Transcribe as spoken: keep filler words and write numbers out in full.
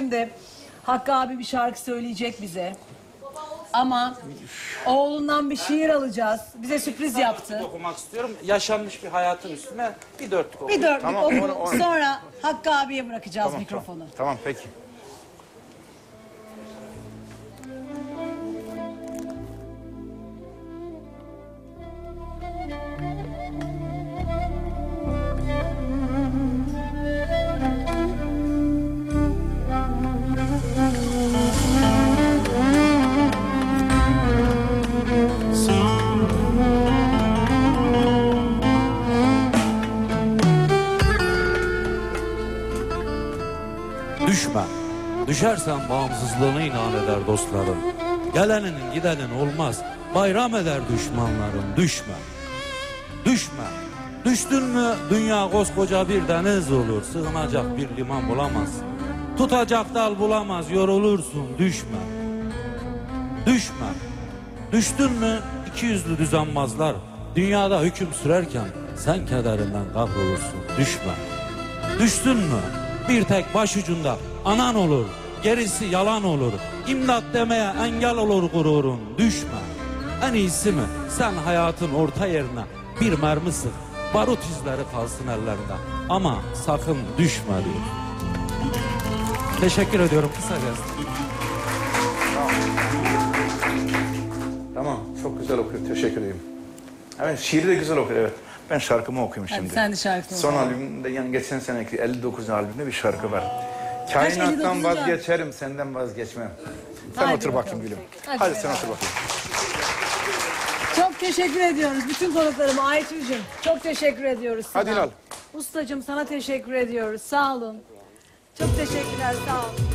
Şimdi Hakkı abi bir şarkı söyleyecek bize. Ama oğlundan bir şiir alacağız. Bize sürpriz yaptı. Okumak istiyorum. Yaşanmış bir hayatın üstüne bir dörtlük oku. Bir dörtlük Tamam, oku. onu- onu- Sonra Hakkı abiye bırakacağız Tamam, mikrofonu. Tamam, tamam peki. Düşme. Düşersen bağımsızlığını ilan eder dostların. Geleninin gidenin olmaz. Bayram eder düşmanların. Düşme. Düşme. Düştün mü dünya koskoca bir deniz olur. Sığınacak bir liman bulamazsın. Tutacak dal bulamaz, yorulursun. Düşme. Düşme. Düştün mü iki yüzlü düzenbazlar dünyada hüküm sürerken sen kederinden kahrolursun. Düşme. Düştün mü bir tek başucunda anan olur, gerisi yalan olur. İmdat demeye engel olur gururun. Düşme. En iyisi mi sen hayatın orta yerine bir mermi sık, barut izleri kalsın ellerinde. Ama sakın düşme diyor. Teşekkür ediyorum kısacası. Tamam, çok güzel okuyor. Teşekkür ederim. Evet, şiiri de güzel okuyor, evet. Ben şarkımı okuyayım Hadi şimdi. sen de şarkı Son oku. albümde, yani geçen seneki elli dokuz albümde bir şarkı var. elli Kainattan dokuzuncu vazgeçerim, senden vazgeçmem. Sen Haydi otur bakalım. bakayım gülüm. Hadi Hadi, sen beraber. otur bakayım. Çok teşekkür ediyoruz bütün konuklarıma. Aytül'cüm çok teşekkür ediyoruz sana. Hadi İlal. Ustacığım sana teşekkür ediyoruz. Sağ olun. Çok teşekkürler, sağ olun.